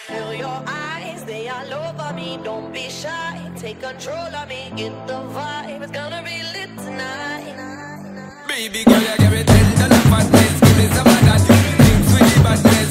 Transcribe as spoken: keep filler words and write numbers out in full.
Feel your eyes, they all over me. Don't be shy, take control of me. Get the vibe, it's gonna be lit tonight. Baby girl, you give me ten to the fatness. Give me some of that. Things with the badness.